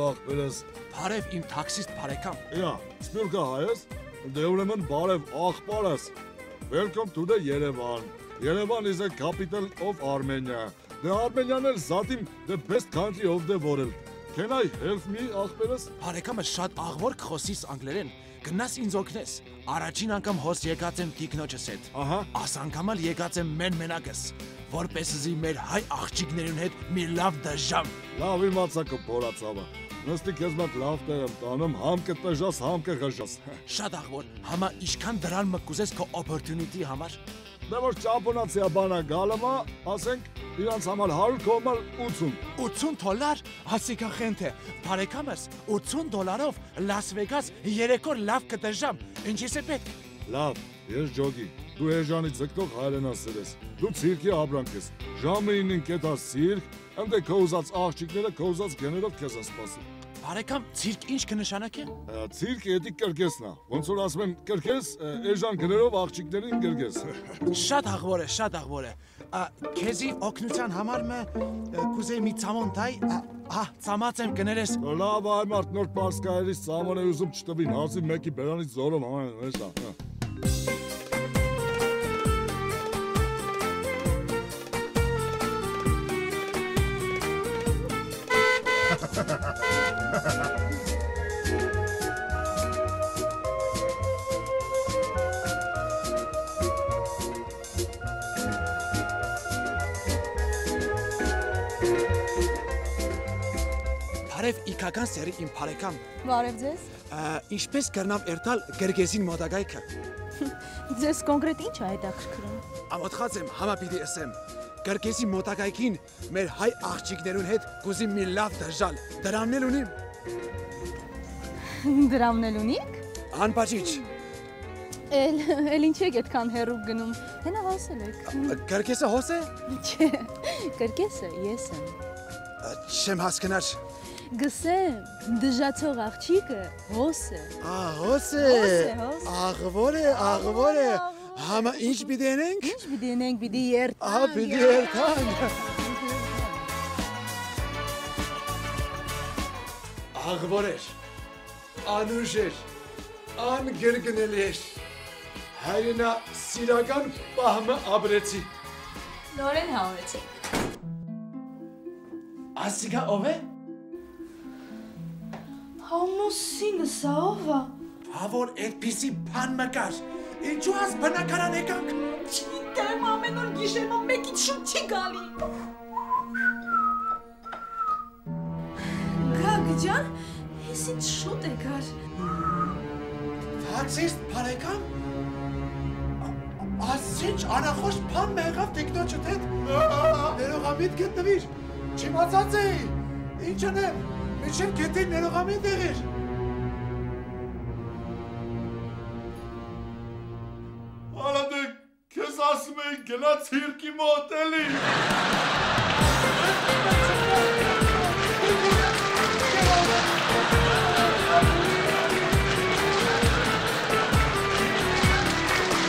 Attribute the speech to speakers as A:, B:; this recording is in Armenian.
A: աղբերս։
B: Բարև իմ տաքսիստ բարեկամ։
A: Իա, Սպիրկա հայես, դե ուրեմն բարև աղբարս։ Welcome to the Yerevan. Yerevan is the capital of Armenia. The Armenian is Zatim, the best country of the world. Can I help me, աղբերս։
B: Բարեկամը շատ աղվոր կխոսիս անգլերեն։ Գնաս ինձ օգնես։ Առաջին անգամ հոս եկած եմ տիկնոջս հետ։
A: Ահա։
B: Աս անգամ էլ եկած եմ մենակս, որպեսզի մեր հայ աղջիկներուն հետ մի լավ դժամ։
A: Լավ իմացակը բորացավը։ Նստի քեզ մոտ լավ տեղ եմ տանում, համ կտժաս, համ կղժաս։
B: Շատ աղվոր, համա իշքան դրան մկուզես քո opportunity համար։
A: Դե որ ճապոնացիա բանա գալմա, ասենք իրանց համար 100 կոմալ 80։
B: $80 հասիկա խենթե։ Բարեկամս, $80-ով Լաս Վեգաս 3 օր լավ կդժամ։ Ինչի՞ս է պետք։
A: Լավ, ես ջոգի։ Դու էժանի ձգտող հայրենասեր ես։ Դու ցիրկի ապրանք ես։ Ժամը 9-ին կետաս ցիրկ, այնտեղ քո ուզած աղջիկները քո ուզած գներով քեզ են սպասում։
B: Բարեկամ, ցիրկ ինչ կնշանակի։
A: Ցիրկը էդի կրկեսն է։ Ոնց որ ասում են կրկես, էժան գներով աղջիկներին կրկես։
B: Շատ աղվոր է, շատ աղվոր է։ Քեզի օգնության համար մը կուզեի մի ցամոն տայ, ցամաց եմ կներես։
A: Լավ, այ մարդ նոր պարսկայերից ցամոն է ուզում չտվին, հազիվ մեկի բերանից զորով հանեն, հեսա։
B: Բարև իքական սերի իմ բարեկամ։
C: Բարև ձեզ։
B: Ինչպես կրնամ երթալ գրգեզին մոտակայքը։
C: Ձեզ կոնկրետ ինչ է հետաքրքրում։
B: Ամոթխած եմ, համա պիտի ասեմ։ Գրգեզի մոտակայքին մեր հայ աղջիկներուն հետ կուզի մի լավ դժալ։ Դրանն էլ ունիմ։
C: Դրամն էլ ունիք։
B: Անպաճիչ։
C: Էլ ինչ եք այդքան հեռու գնում։ Հենա հոսել եք։
B: Գրգեզը հոս է։
C: Չէ, կրկեսը ես եմ։
B: Չեմ հասկնար։
C: Գսեմ, դժացող աղջիկը հոս է։
B: Հոս է։ Աղվոր է։ Համա ինչ պիտի ենենք։
C: Ինչ պիտի ենենք, պիտի երթանք։
B: Պիտի երթանք։ Աղվոր էր, անուշ էր, անգրգնել էր, հայրենա սիրական պահմը աբրեցի։
C: Նորեն հավեցիք։
B: Ասիկա ով է։
C: Համուսինս ով է։
B: Հավոր էդպիսի բան մկար, ինչու աս բնակարան եկանք։
C: Չիտեմ ամեն օր գիշերվա մեկից շուտ չի գալի։ Գագ ջան, ես ինձ շուտ է գար։
B: Տաքսիստ բարեկամ։ Ասինչ անախոշ բան մեղավ տիկնոջդ հետ։ Ներողամիտ գտնվիր, չիմացած էի, ինչ անեմ, միջև գետին ներողամիտ եղիր։
A: Արա դե քեզ ասում էի գնա ցիրկի մոտ էլի։
C: Ա